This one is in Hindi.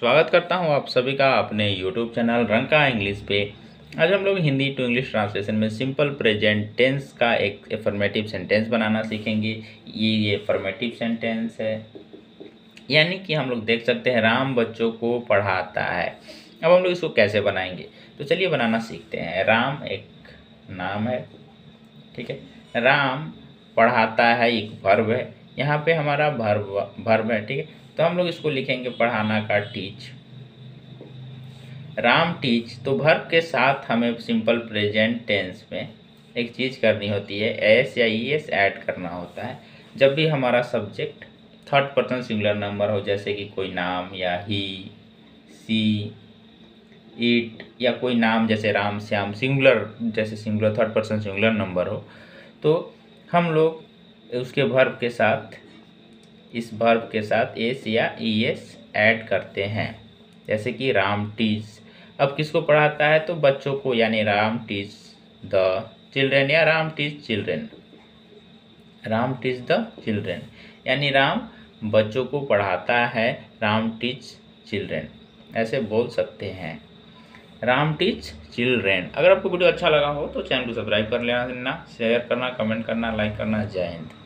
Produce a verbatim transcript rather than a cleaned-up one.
स्वागत करता हूं आप सभी का अपने यूट्यूब चैनल रंका इंग्लिश पे। आज हम लोग हिंदी टू इंग्लिश ट्रांसलेशन में सिंपल प्रेजेंट टेंस का एक अफर्मेटिव सेंटेंस बनाना सीखेंगे। ये ये अफर्मेटिव सेंटेंस है, यानी कि हम लोग देख सकते हैं राम बच्चों को पढ़ाता है। अब हम लोग इसको कैसे बनाएंगे, तो चलिए बनाना सीखते हैं। राम एक नाम है, ठीक है। राम पढ़ाता है एक वर्ब है, यहाँ पे हमारा वर्ब वर्ब है, ठीक है। तो हम लोग इसको लिखेंगे पढ़ाना का टीच। राम टीच, तो वर्ब के साथ हमें सिंपल प्रेजेंट टेंस में एक चीज़ करनी होती है, एस या ई एस ऐड करना होता है। जब भी हमारा subject third person singular number हो, जैसे कि कोई नाम या ही, सी, इट, या कोई नाम जैसे राम श्याम सिंगुलर, जैसे singular third person singular number हो, तो हम लोग उसके वर्ब के साथ इस वर्ब के साथ एस या ई एस ऐड करते हैं। जैसे कि राम टीच, अब किसको पढ़ाता है, तो बच्चों को, यानी राम टीच द चिल्ड्रेन या Ram teach children. Ram teach the children, यानी राम बच्चों को पढ़ाता है, राम टीच चिल्ड्रेन, ऐसे बोल सकते हैं। Ram teach children. अगर आपको वीडियो अच्छा लगा हो तो चैनल को सब्सक्राइब कर लेना, शेयर करना, कमेंट करना, लाइक करना। जय हिंद।